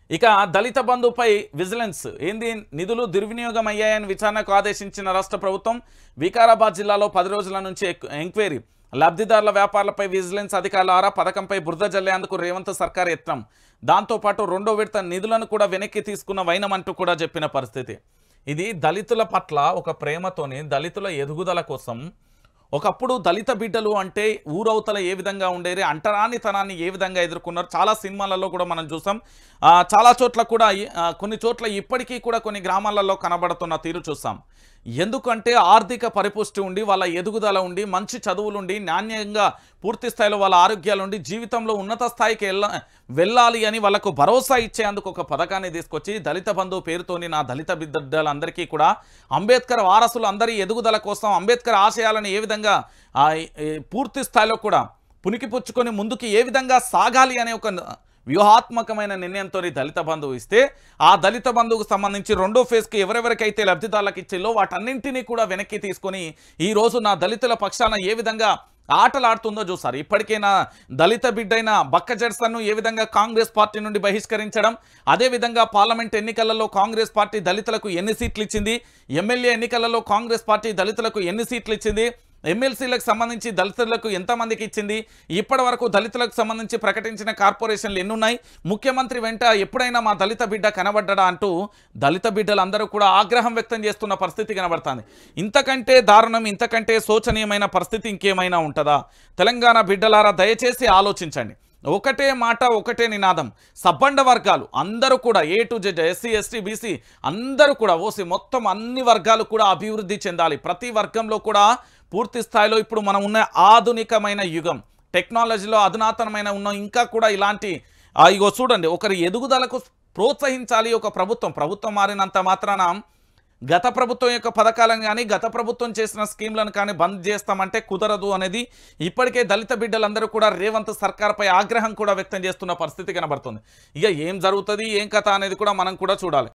ఇక దళిత బంధుపై విజిలెన్స్ ఏంది నిధులు దుర్వినియోగం అయ్యాయని విచారణకు ఆదేశించిన రాష్ట్ర ప్రభుత్వం వికారాబాద్ జిల్లాలో 10 రోజుల నుంచి ఎంక్వైరీ లబ్ధిదారుల వ్యాపారాలపై విజిలెన్స్ అధికారుల ఆరా పథకంపై బురద జల్లేందుకు రేవంత్ సర్కార్ యత్నం దాంతోపాటు రెండో విడత నిధులను కూడా వెనక్కి తీసుకున్న వైనమంటూ కూడా చెప్పిన పరిస్థితి. ఇది దళితుల పట్ల ఒక ప్రేమతోని దళితుల ఎదుగుదల కోసం ఒకప్పుడు దళిత బిడ్డలు అంటే ఊరవతల ఏ విధంగా ఉండేది అంటరానితనాన్ని ఏ విధంగా ఎదుర్కొన్నారు చాలా సినిమాలలో కూడా మనం చూసాం. చాలా చోట్ల కూడా కొన్ని చోట్ల ఇప్పటికీ కూడా కొన్ని గ్రామాలలో కనబడుతున్న తీరు చూసాం. ఎందుకంటే ఆర్థిక పరిపుష్టి ఉండి వాళ్ళ ఎదుగుదల ఉండి మంచి చదువులు ఉండి నాణ్యంగా పూర్తి స్థాయిలో వాళ్ళ ఆరోగ్యాలు ఉండి జీవితంలో ఉన్నత స్థాయికి వెళ్ళాలి అని వాళ్ళకు భరోసా ఇచ్చేందుకు ఒక పథకాన్ని తీసుకొచ్చి దళిత బంధువు పేరుతోని నా దళిత బిడ్డలందరికీ కూడా అంబేద్కర్ వారసులు అందరి ఎదుగుదల కోసం అంబేద్కర్ ఆశయాలను ఏ విధంగా పూర్తి స్థాయిలో కూడా పుణికిపుచ్చుకొని ముందుకు ఏ విధంగా సాగాలి అనే ఒక వ్యూహాత్మకమైన నిర్ణయంతో దళిత బంధువు ఇస్తే ఆ దళిత బంధువుకు సంబంధించి రెండో ఫేజ్కి ఎవరెవరికైతే లబ్ధిదారులకు ఇచ్చేలో వాటన్నింటినీ కూడా వెనక్కి తీసుకొని ఈరోజు నా దళితుల పక్షాన ఏ విధంగా ఆటలాడుతుందో చూసారు. ఇప్పటికే నా దళిత బిడ్డైన బక్క జడ్సన్ను ఏ విధంగా కాంగ్రెస్ పార్టీ నుండి బహిష్కరించడం, అదేవిధంగా పార్లమెంట్ ఎన్నికలలో కాంగ్రెస్ పార్టీ దళితులకు ఎన్ని సీట్లు ఇచ్చింది, ఎమ్మెల్యే ఎన్నికలలో కాంగ్రెస్ పార్టీ దళితులకు ఎన్ని సీట్లు ఇచ్చింది, ఎమ్మెల్సీలకు సంబంధించి దళితులకు ఎంతమందికి ఇచ్చింది, ఇప్పటి వరకు దళితులకు సంబంధించి ప్రకటించిన కార్పొరేషన్లు ఎన్నున్నాయి, ముఖ్యమంత్రి వెంట ఎప్పుడైనా మా దళిత బిడ్డ కనబడ్డా అంటూ దళిత బిడ్డలందరూ కూడా ఆగ్రహం వ్యక్తం చేస్తున్న పరిస్థితి కనబడుతుంది. ఇంతకంటే దారుణం ఇంతకంటే శోచనీయమైన పరిస్థితి ఇంకేమైనా ఉంటుందా? తెలంగాణ బిడ్డలారా దయచేసి ఆలోచించండి. ఒకటే మాట ఒకటే నినాదం. సబ్బండ వర్గాలు అందరూ కూడా A to Z SC ST BC అందరూ కూడా ఓసి మొత్తం అన్ని వర్గాలు కూడా అభివృద్ధి చెందాలి. ప్రతి వర్గంలో కూడా పూర్తి స్థాయిలో ఇప్పుడు మనం ఉన్న ఆధునికమైన యుగం టెక్నాలజీలో అధునాతనమైన ఉన్న ఇంకా కూడా ఇలాంటి ఇగో చూడండి ఒకరి ఎదుగుదలకు ప్రోత్సహించాలి ఒక ప్రభుత్వం మారినంత మాత్రాన గత ప్రభుత్వం యొక్క పథకాలను కానీ గత ప్రభుత్వం చేసిన స్కీమ్లను కానీ బంద్ చేస్తామంటే కుదరదు అనేది ఇప్పటికే దళిత బిడ్డలందరూ కూడా రేవంత్ సర్కార్పై ఆగ్రహం కూడా వ్యక్తం చేస్తున్న పరిస్థితి కనబడుతుంది. ఇక ఏం జరుగుతుంది ఏం కథ అనేది కూడా మనం కూడా చూడాలి.